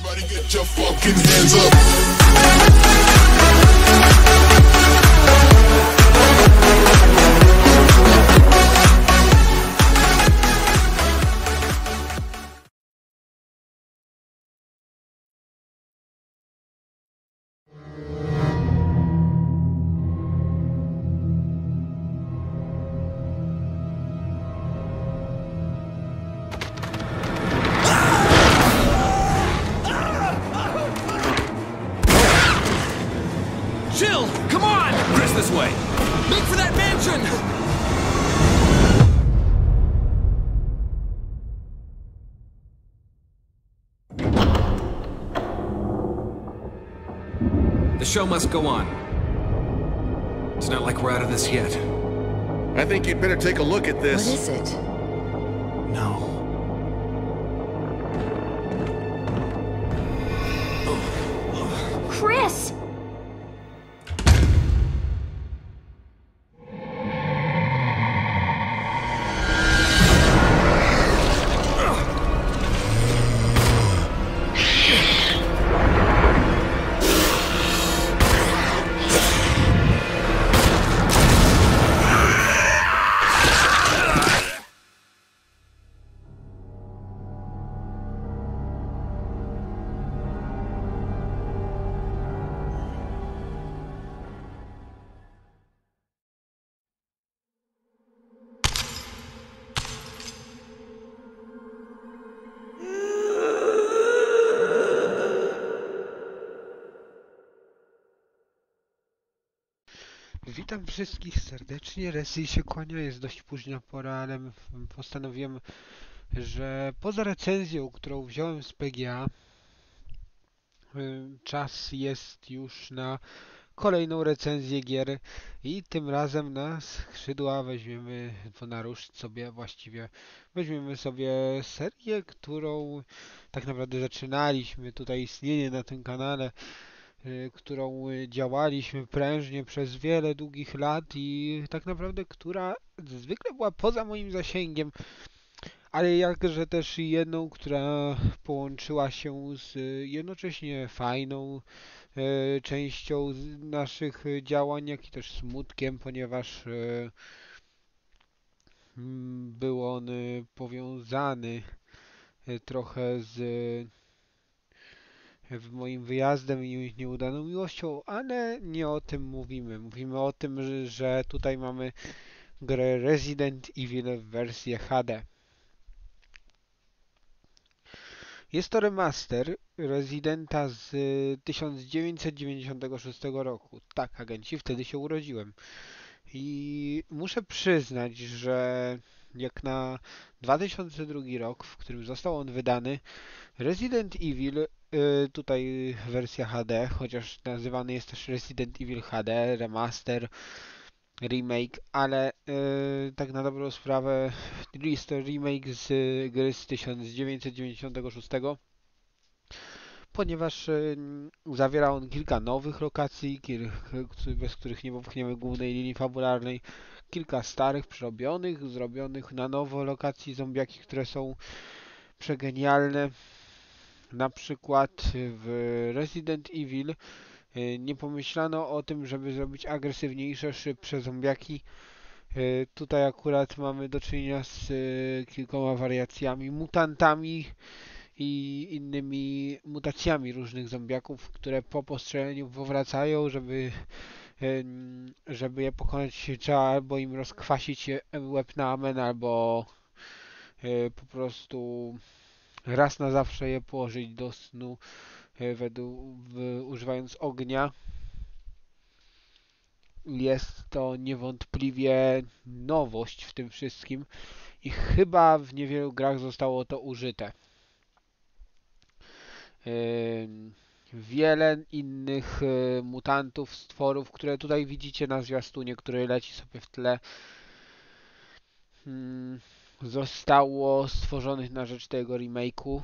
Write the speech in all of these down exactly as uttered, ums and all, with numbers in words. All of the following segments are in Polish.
Everybody get your fucking hands up. Jill, come on! Chris, this way! Make for that mansion! The show must go on. It's not like we're out of this yet. I think you'd better take a look at this. What is it? No. Chris! Witam wszystkich serdecznie. Resi się kłania, jest dość późna pora, ale postanowiłem, że poza recenzją, którą wziąłem z P G A, czas jest już na kolejną recenzję gier i tym razem na skrzydła weźmiemy, to naruszyć sobie właściwie, weźmiemy sobie serię, którą tak naprawdę zaczynaliśmy tutaj istnienie na tym kanale, którą działaliśmy prężnie przez wiele długich lat i tak naprawdę, która zwykle była poza moim zasięgiem, ale jakże też jedną, która połączyła się z jednocześnie fajną e, częścią naszych działań, jak i też smutkiem, ponieważ e, był on powiązany e, trochę z w moim wyjazdem i nieudaną miłością, ale nie o tym mówimy. Mówimy o tym, że, że tutaj mamy grę Resident Evil w wersji H D. Jest to remaster Residenta z tysiąc dziewięćset dziewięćdziesiątego szóstego roku. Tak, agenci, wtedy się urodziłem. I muszę przyznać, że jak na dwa tysiące drugi rok, w którym został on wydany, Resident Evil, y, tutaj wersja H D, chociaż nazywany jest też Resident Evil H D, remaster, remake, ale y, tak na dobrą sprawę jest to remake z gry z tysiąc dziewięćset dziewięćdziesiątego szóstego, ponieważ y, zawiera on kilka nowych lokacji, kil, bez których nie popchniemy głównej linii fabularnej, kilka starych, przerobionych, zrobionych na nowo lokacji zombiaki, które są przegenialne. Na przykład w Resident Evil nie pomyślano o tym, żeby zrobić agresywniejsze, szybsze zombiaki. Tutaj akurat mamy do czynienia z kilkoma wariacjami, mutantami i innymi mutacjami różnych zombiaków, które po postrzeleniu powracają, żeby żeby je pokonać, trzeba albo im rozkwasić łeb na amen, albo po prostu raz na zawsze je położyć do snu według, w, używając ognia. Jest to niewątpliwie nowość w tym wszystkim i chyba w niewielu grach zostało to użyte. Yy, wiele innych yy, mutantów, stworów, które tutaj widzicie na zwiastunie, który leci sobie w tle, yy, zostało stworzonych na rzecz tego remake'u.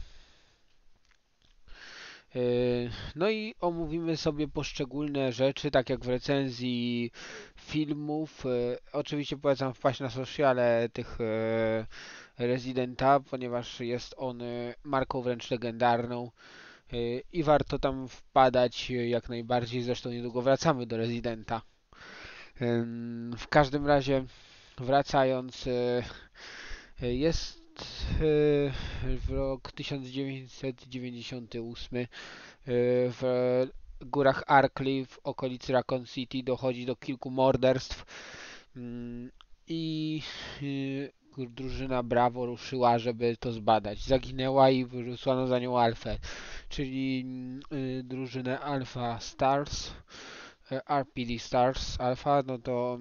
No i omówimy sobie poszczególne rzeczy, tak jak w recenzji filmów. Oczywiście polecam wpaść na sociale tych Residenta, ponieważ jest on marką wręcz legendarną. y, i warto tam wpadać y, jak najbardziej, zresztą niedługo wracamy do Residenta. Ym, W każdym razie, wracając, y, y, jest y, w rok tysiąc dziewięćset dziewięćdziesiąty ósmy, y, w górach Arkley w okolicy Raccoon City dochodzi do kilku morderstw. Ym, i y, drużyna Bravo ruszyła, żeby to zbadać. Zaginęła i wysłano za nią Alfę, czyli y, drużynę Alpha Stars, y, R P D Stars Alpha, no to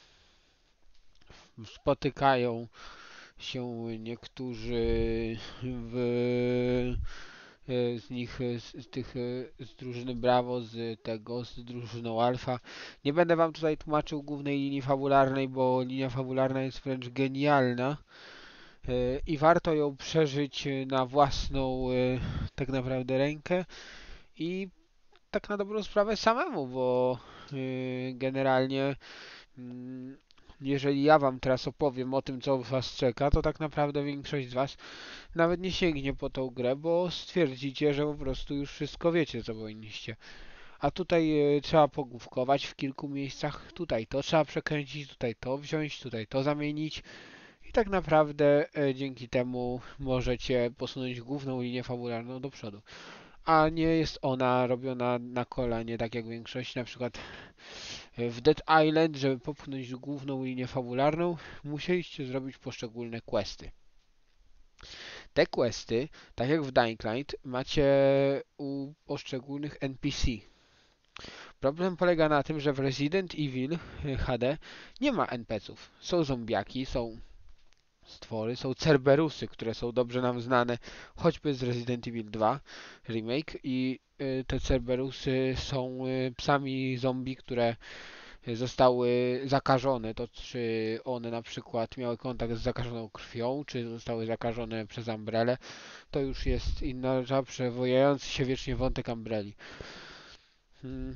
y, spotykają się niektórzy w, y, z nich, y, z, z tych y, z drużyny Bravo, z tego, z drużyną Alpha. Nie będę wam tutaj tłumaczył głównej linii fabularnej, bo linia fabularna jest wręcz genialna y, i warto ją przeżyć na własną y, tak naprawdę rękę i tak na dobrą sprawę samemu, bo y, generalnie mm, jeżeli ja wam teraz opowiem o tym, co was czeka, to tak naprawdę większość z was nawet nie sięgnie po tą grę, bo stwierdzicie, że po prostu już wszystko wiecie, co powinniście. A tutaj y, trzeba pogłówkować w kilku miejscach. Tutaj to trzeba przekręcić, tutaj to wziąć, tutaj to zamienić. I tak naprawdę y, dzięki temu możecie posunąć główną linię fabularną do przodu. A nie jest ona robiona na kolanie, tak jak większość. Na przykład w Dead Island, żeby popchnąć główną linię fabularną, musieliście zrobić poszczególne questy. Te questy, tak jak w Dying Light, macie u poszczególnych N P C. Problem polega na tym, że w Resident Evil H D nie ma N P C ów. Są zombiaki, są stwory, są Cerberusy, które są dobrze nam znane, choćby z Resident Evil dwa Remake i y, te Cerberusy są y, psami zombie, które zostały zakażone, to czy one na przykład miały kontakt z zakażoną krwią, czy zostały zakażone przez Umbrellę, to już jest inna rzecz, przewijający się wiecznie wątek Umbrelli. Hmm.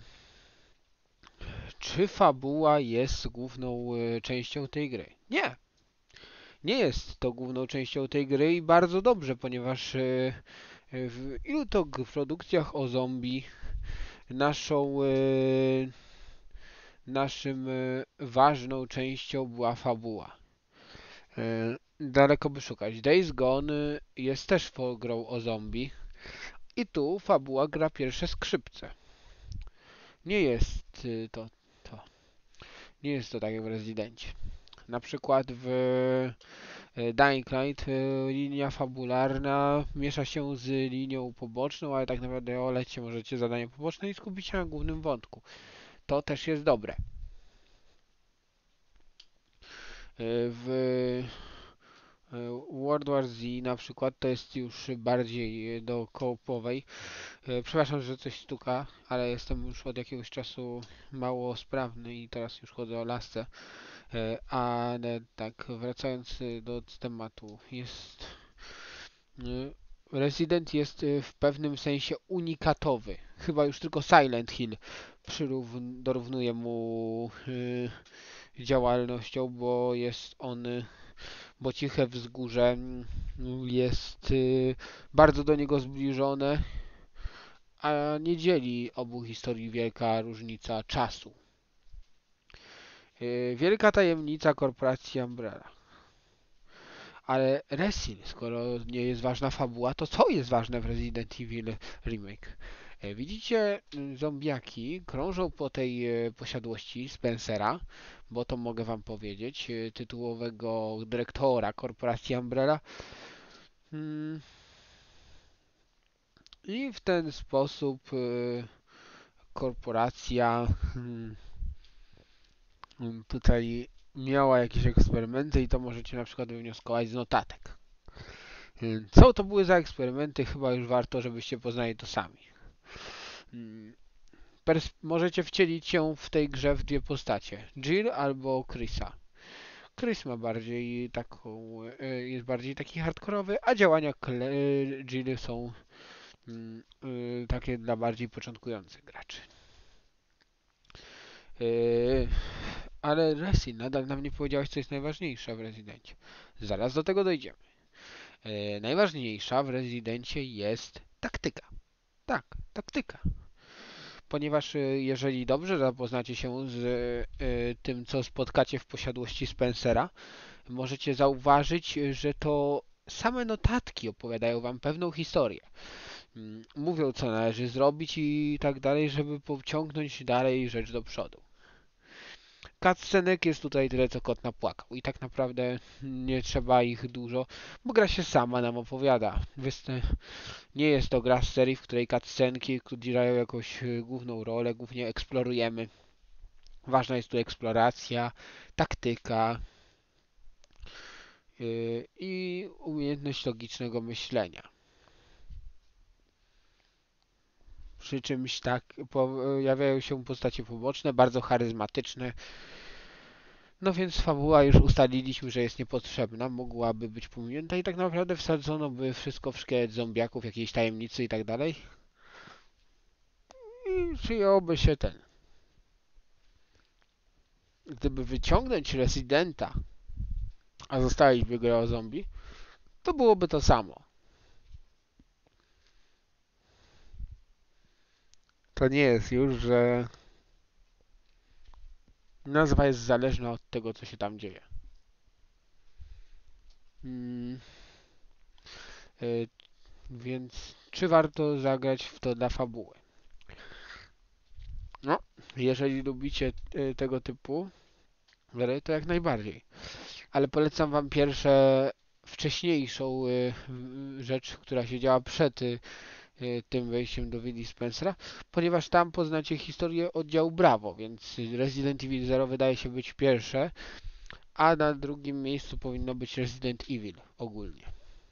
Czy fabuła jest główną y, częścią tej gry? Nie! Nie jest to główną częścią tej gry i bardzo dobrze, ponieważ y, w ilu to produkcjach o zombie naszą y, naszym y, ważną częścią była fabuła. Y, daleko by szukać. Days Gone y, jest też grą o zombie i tu fabuła gra pierwsze skrzypce. Nie jest y, to, to. Nie jest to tak jak w Residencie. Na przykład w y, Dying Light y, linia fabularna miesza się z linią poboczną, ale tak naprawdę olecie możecie zadanie poboczne i skupić się na głównym wątku. To też jest dobre. W World War Z na przykład to jest już bardziej do koopowej. Przepraszam, że coś stuka, ale jestem już od jakiegoś czasu mało sprawny i teraz już chodzę o lasce. Ale tak, wracając do tematu, jest Resident jest w pewnym sensie unikatowy. Chyba już tylko Silent Hill dorównuje mu działalnością, bo jest on, bo Ciche Wzgórze jest y, bardzo do niego zbliżone, a nie dzieli obu historii wielka różnica czasu. Y, wielka tajemnica korporacji Umbrella. Ale Resin, skoro nie jest ważna fabuła, to co jest ważne w Resident Evil Remake? Widzicie, zombiaki krążą po tej posiadłości Spencera, bo to mogę wam powiedzieć, tytułowego dyrektora korporacji Umbrella. I w ten sposób korporacja tutaj miała jakieś eksperymenty i to możecie na przykład wywnioskować z notatek. Co to były za eksperymenty? Chyba już warto, żebyście poznali to sami. Pers możecie wcielić się w tej grze w dwie postacie. Jill albo Chrisa. Chris ma bardziej taką, jest bardziej taki hardkorowy, a działania Jill są takie dla bardziej początkujących graczy. Ale Resin, nadal nam nie powiedziałeś, co jest najważniejsze w Residencie. Zaraz do tego dojdziemy. Najważniejsza w Residencie jest taktyka. Tak, taktyka. Ponieważ y, jeżeli dobrze zapoznacie się z y, tym, co spotkacie w posiadłości Spencera, możecie zauważyć, że to same notatki opowiadają wam pewną historię. Mm, Mówią, co należy zrobić i tak dalej, żeby pociągnąć dalej rzecz do przodu. Cutscenek jest tutaj tyle, co kot napłakał. I tak naprawdę nie trzeba ich dużo, bo gra się sama nam opowiada. Wyst- Nie jest to gra z serii, w której cutscenki grają jakąś y, główną rolę, głównie eksplorujemy. Ważna jest tu eksploracja, taktyka yy, i umiejętność logicznego myślenia. Przy czymś tak pojawiają się postacie poboczne, bardzo charyzmatyczne. No więc fabuła już ustaliliśmy, że jest niepotrzebna, mogłaby być pominięta i tak naprawdę wsadzono by wszystko w szkielet zombiaków, jakiejś tajemnicy i tak dalej. I przyjąłby się ten. Gdyby wyciągnąć Residenta, a zostawić by grę o zombie, to byłoby to samo. To nie jest już, że nazwa jest zależna od tego, co się tam dzieje. Hmm. Y, więc czy warto zagrać w to dla fabuły? No, jeżeli lubicie y, tego typu gry, to jak najbardziej. Ale polecam wam pierwsze, wcześniejszą y, rzecz, która się działa przed y, tym wejściem do willi Spencera, ponieważ tam poznacie historię oddziału Bravo, więc Resident Evil zero wydaje się być pierwsze, a na drugim miejscu powinno być Resident Evil ogólnie.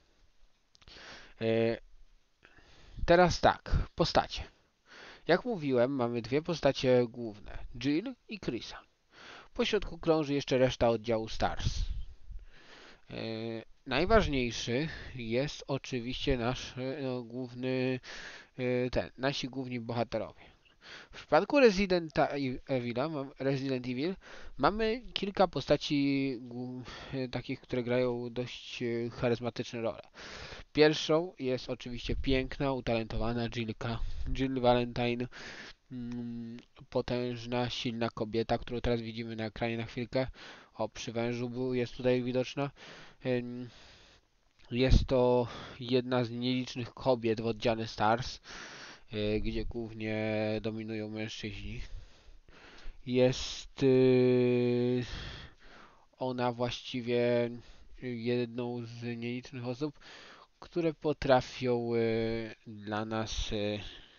Y, Teraz tak, postacie. Jak mówiłem, mamy dwie postacie główne, Jill i Chrisa. Po środku krąży jeszcze reszta oddziału Stars. E, najważniejszy jest oczywiście nasz no, główny, e, ten, nasi główni bohaterowie. W przypadku Residenta Evila, Resident Evil mamy kilka postaci e, takich, które grają dość e, charyzmatyczne role. Pierwszą jest oczywiście piękna, utalentowana Jillka, Jill Valentine, mm, potężna, silna kobieta, którą teraz widzimy na ekranie na chwilkę. O, przy wężu był, jest tutaj widoczna. Jest to jedna z nielicznych kobiet w oddziale Stars, y, gdzie głównie dominują mężczyźni. Jest y, ona właściwie jedną z nielicznych osób, które potrafią y, dla nas y,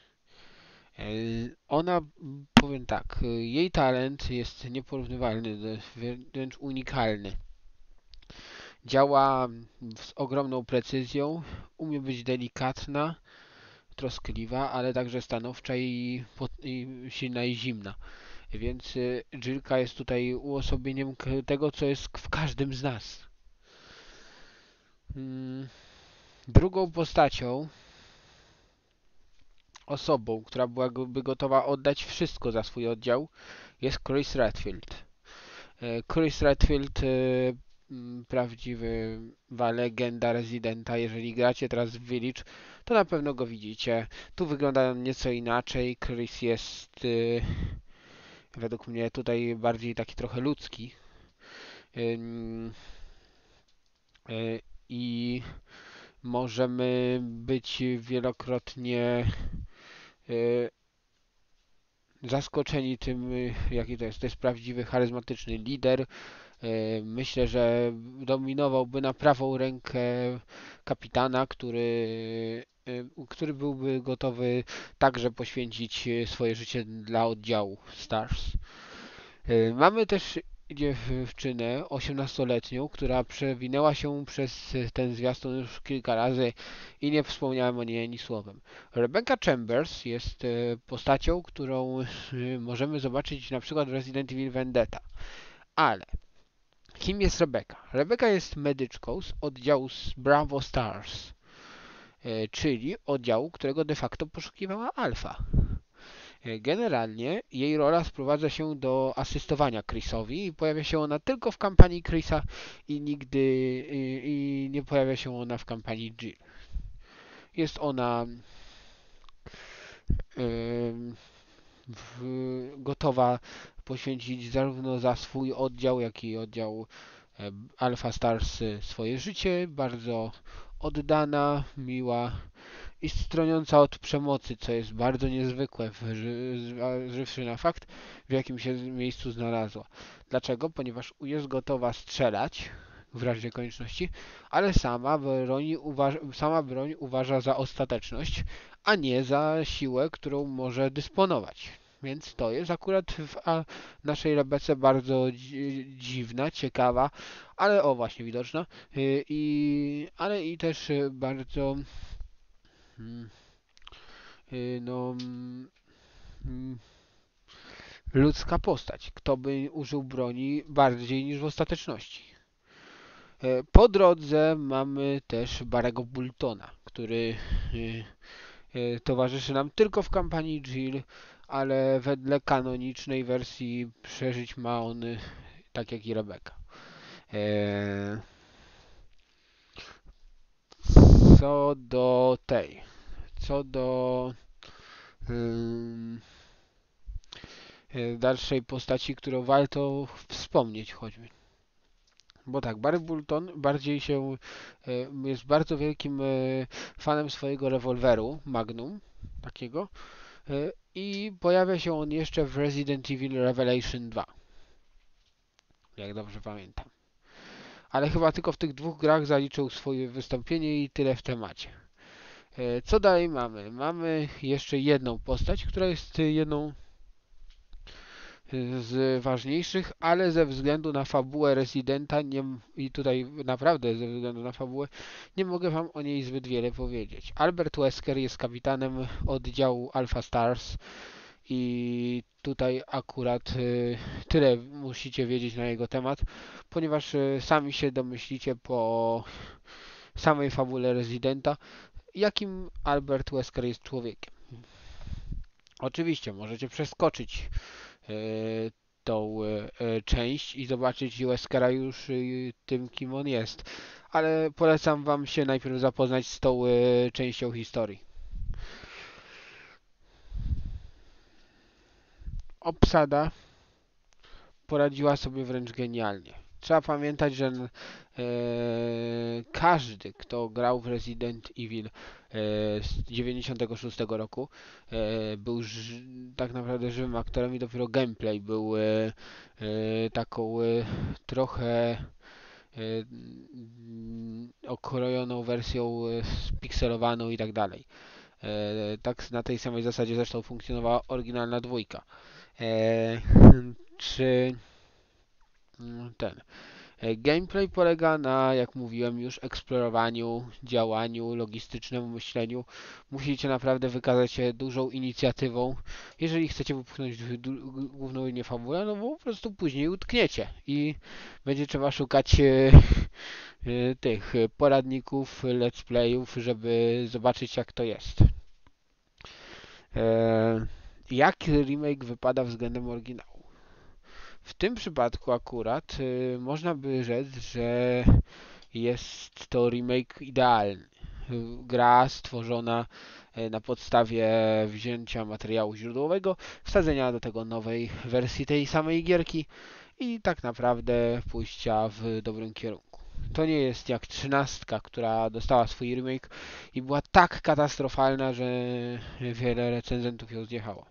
ona, powiem tak, jej talent jest nieporównywalny, wręcz unikalny. Działa z ogromną precyzją, umie być delikatna, troskliwa, ale także stanowcza i, i silna i zimna. Więc Jillka jest tutaj uosobieniem tego, co jest w każdym z nas. Drugą postacią, osobą, która byłaby gotowa oddać wszystko za swój oddział, jest Chris Redfield. Chris Redfield, prawdziwa legenda Residenta. Jeżeli gracie teraz w Village, to na pewno go widzicie. Tu wygląda on nieco inaczej. Chris jest według mnie tutaj bardziej taki trochę ludzki. I możemy być wielokrotnie zaskoczeni tym, jaki to jest. To jest prawdziwy, charyzmatyczny lider. Myślę, że dominowałby na prawą rękę kapitana, który, który byłby gotowy także poświęcić swoje życie dla oddziału Stars. Mamy też dziewczynę osiemnastoletnią, która przewinęła się przez ten zwiastun już kilka razy i nie wspomniałem o niej ani słowem. Rebecca Chambers jest postacią, którą możemy zobaczyć na przykład w Resident Evil Vendetta. Ale kim jest Rebecca? Rebecca jest medyczką z oddziału Bravo Stars, czyli oddziału, którego de facto poszukiwała Alpha. Generalnie jej rola sprowadza się do asystowania Chrisowi i pojawia się ona tylko w kampanii Chrisa i nigdy i, i nie pojawia się ona w kampanii Jill. Jest ona ym, w, gotowa poświęcić zarówno za swój oddział, jak i oddział e, Alpha Stars y, swoje życie. Bardzo oddana, miła i stroniąca od przemocy, co jest bardzo niezwykłe, zważywszy na fakt, w jakim się miejscu znalazła. Dlaczego? Ponieważ jest gotowa strzelać w razie konieczności, ale sama, broni uważa, sama broń uważa za ostateczność, a nie za siłę, którą może dysponować. Więc to jest akurat w naszej Rebece bardzo dziwna, ciekawa, ale o właśnie widoczna, i, ale i też bardzo Hmm. no, hmm. ludzka postać. Kto by użył broni bardziej niż w ostateczności? Po drodze mamy też Barego Boltona, który towarzyszy nam tylko w kampanii Jill, ale wedle kanonicznej wersji przeżyć ma on tak jak i Rebeka. Co do tej, co do um, dalszej postaci, którą warto wspomnieć choćby. Bo tak, Barry Bolton bardziej się jest bardzo wielkim fanem swojego rewolweru Magnum, takiego, i pojawia się on jeszcze w Resident Evil Revelation dwa, jak dobrze pamiętam. Ale chyba tylko w tych dwóch grach zaliczył swoje wystąpienie i tyle w temacie. Co dalej mamy? Mamy jeszcze jedną postać, która jest jedną z ważniejszych, ale ze względu na fabułę Residenta nie, i tutaj naprawdę ze względu na fabułę nie mogę wam o niej zbyt wiele powiedzieć. Albert Wesker jest kapitanem oddziału Alpha Stars i tutaj akurat y, tyle musicie wiedzieć na jego temat, ponieważ y, sami się domyślicie po samej fabule Residenta, jakim Albert Wesker jest człowiekiem. Oczywiście możecie przeskoczyć tą część i zobaczyć Weskera już tym, kim on jest. Ale polecam wam się najpierw zapoznać z tą częścią historii. Obsada poradziła sobie wręcz genialnie. Trzeba pamiętać, że e, każdy, kto grał w Resident Evil e, z dziewięćdziesiątego szóstego roku, e, był ży, tak naprawdę żywym aktorem i dopiero gameplay był e, e, taką e, trochę e, okrojoną wersją, e, spikselowaną i tak dalej. E, tak na tej samej zasadzie zresztą funkcjonowała oryginalna dwójka. E, czy ten gameplay polega na, jak mówiłem już, eksplorowaniu, działaniu, logistycznemu myśleniu. Musicie naprawdę wykazać się dużą inicjatywą, jeżeli chcecie wypchnąć główną linię fabuły, no bo po prostu później utkniecie i będzie trzeba szukać e, e, tych poradników, let's playów, żeby zobaczyć, jak to jest. E, jak remake wypada względem oryginału? W tym przypadku akurat y, można by rzec, że jest to remake idealny. Gra stworzona y, na podstawie wzięcia materiału źródłowego, wsadzenia do tego nowej wersji tej samej gierki i tak naprawdę pójścia w dobrym kierunku. To nie jest jak trzynastka, która dostała swój remake i była tak katastrofalna, że wiele recenzentów ją zjechało.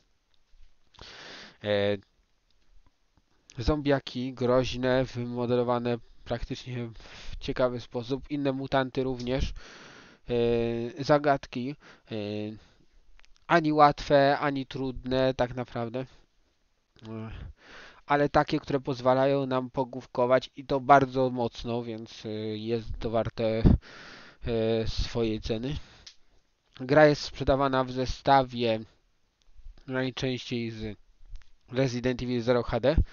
E, Zombiaki groźne, wymodelowane praktycznie w ciekawy sposób, inne mutanty również, e, zagadki, e, ani łatwe, ani trudne tak naprawdę, e, ale takie, które pozwalają nam pogłówkować i to bardzo mocno, więc e, jest to warte e, swojej ceny. Gra jest sprzedawana w zestawie najczęściej z Resident Evil Zero H D.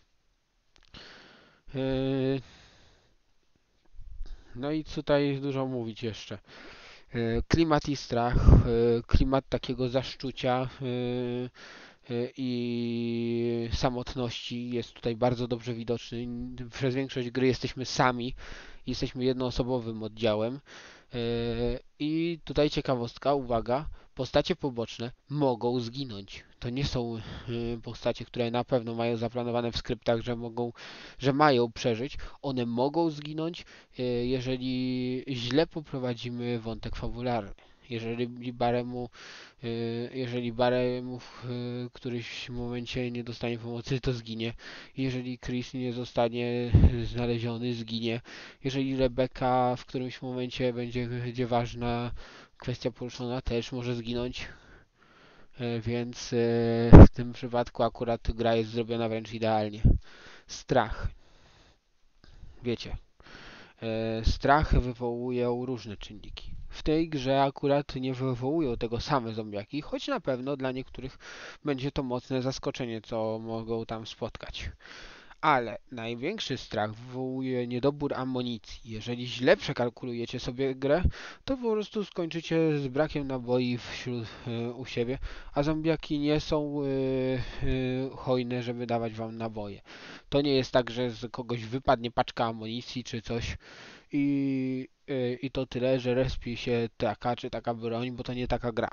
No i tutaj dużo mówić jeszcze. Klimat i strach, klimat takiego zaszczucia i samotności jest tutaj bardzo dobrze widoczny. Przez większość gry jesteśmy sami, jesteśmy jednoosobowym oddziałem. I tutaj ciekawostka, uwaga, postacie poboczne mogą zginąć. To nie są postacie, które na pewno mają zaplanowane w skryptach, że mogą, że mają przeżyć. One mogą zginąć, jeżeli źle poprowadzimy wątek fabularny. Jeżeli Baremu, jeżeli Baremu w którymś momencie nie dostanie pomocy, to zginie. Jeżeli Chris nie zostanie znaleziony, zginie. Jeżeli Rebecca w którymś momencie będzie, będzie ważna kwestia poruszona, też może zginąć. Więc w tym przypadku akurat gra jest zrobiona wręcz idealnie. Strach. Wiecie, strach wywołują różne czynniki. W tej grze akurat nie wywołują tego same zombiaki, choć na pewno dla niektórych będzie to mocne zaskoczenie, co mogą tam spotkać. Ale największy strach wywołuje niedobór amunicji. Jeżeli źle przekalkulujecie sobie grę, to po prostu skończycie z brakiem naboi wśród, y, u siebie, a zombiaki nie są y, y, hojne, żeby dawać wam naboje. To nie jest tak, że z kogoś wypadnie paczka amunicji czy coś i, y, i to tyle, że respi się taka czy taka broń, bo to nie taka gra.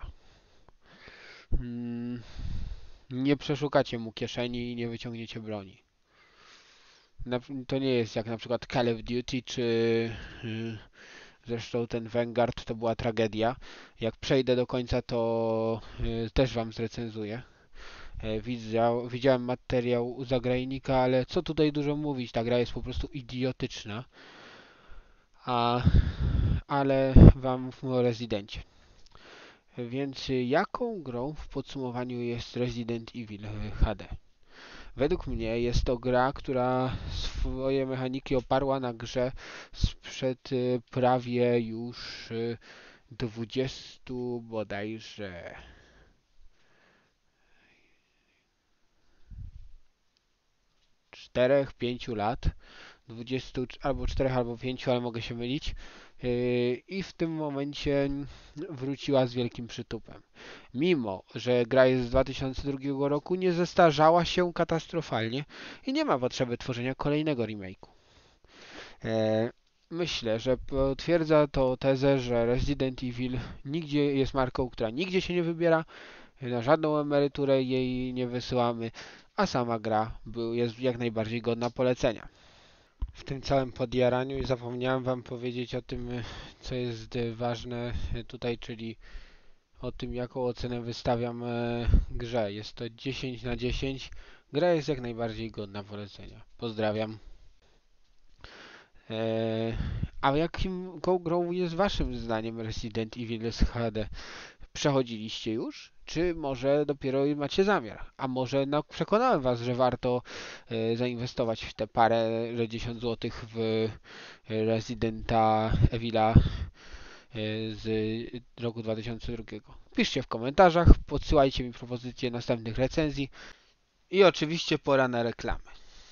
Hmm, nie przeszukacie mu kieszeni i nie wyciągniecie broni. To nie jest jak na przykład Call of Duty, czy yy, zresztą ten Vanguard to była tragedia. Jak przejdę do końca, to yy, też wam zrecenzuję. Yy, widział, widziałem materiał u zagrajnika, ale co tutaj dużo mówić, ta gra jest po prostu idiotyczna. A, ale wam mówmy o Residencie. Więc jaką grą w podsumowaniu jest Resident Evil H D? Według mnie jest to gra, która swoje mechaniki oparła na grze sprzed prawie już dwudziestu bodajże czterech, pięciu lat. dwudziestu albo czterech, albo pięciu, ale mogę się mylić. I w tym momencie wróciła z wielkim przytupem. Mimo że gra jest z dwa tysiące drugiego roku, nie zestarzała się katastrofalnie i nie ma potrzeby tworzenia kolejnego remake'u. Myślę, że potwierdza to tezę, że Resident Evil nigdzie jest marką, która nigdzie się nie wybiera, na żadną emeryturę jej nie wysyłamy, a sama gra jest jak najbardziej godna polecenia. W tym całym podjaraniu zapomniałem wam powiedzieć o tym, co jest ważne tutaj, czyli o tym, jaką ocenę wystawiam grze. Jest to dziesięć na dziesięć. Gra jest jak najbardziej godna polecenia. Pozdrawiam. Eee, a jakim grą jest waszym zdaniem Resident Evil H D? Przechodziliście już? Czy może dopiero macie zamiar? A może no, przekonałem was, że warto e, zainwestować w te parę dziesiąt złotych w Residenta Evila e, z roku dwa tysiące drugiego. Piszcie w komentarzach, podsyłajcie mi propozycje następnych recenzji i oczywiście pora na reklamy.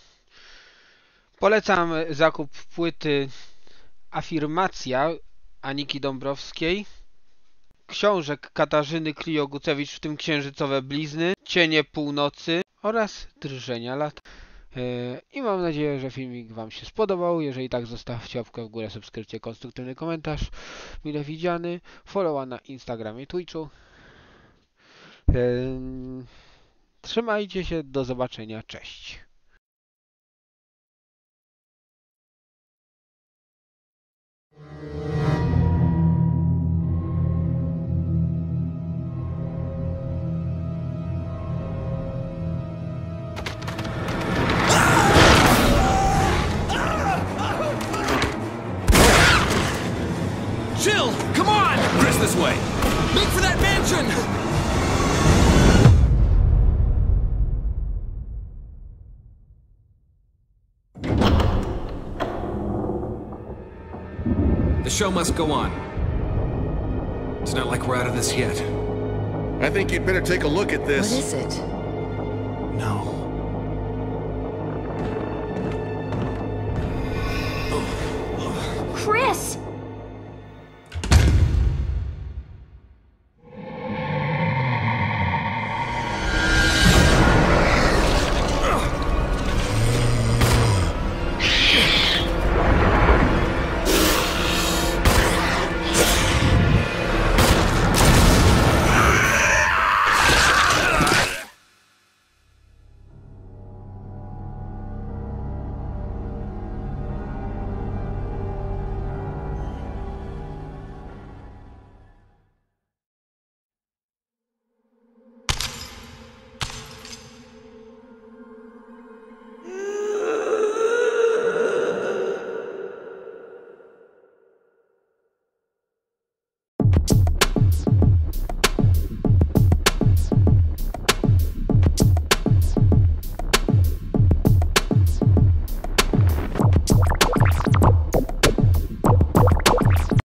Polecam zakup płyty Afirmacja Aniki Dąbrowskiej, książek Katarzyny Klijo-Gucewicz, w tym Księżycowe blizny, Cienie północy oraz Drżenia lat. I mam nadzieję, że filmik wam się spodobał. Jeżeli tak, zostawcie łapkę w górę, subskrypcję, konstruktywny komentarz, mile widziany, followa na Instagramie, Twitchu. Trzymajcie się, do zobaczenia, cześć. Jill, come on! Chris, this way! Make for that mansion! The show must go on. It's not like we're out of this yet. I think you'd better take a look at this. What is it? No. Chris!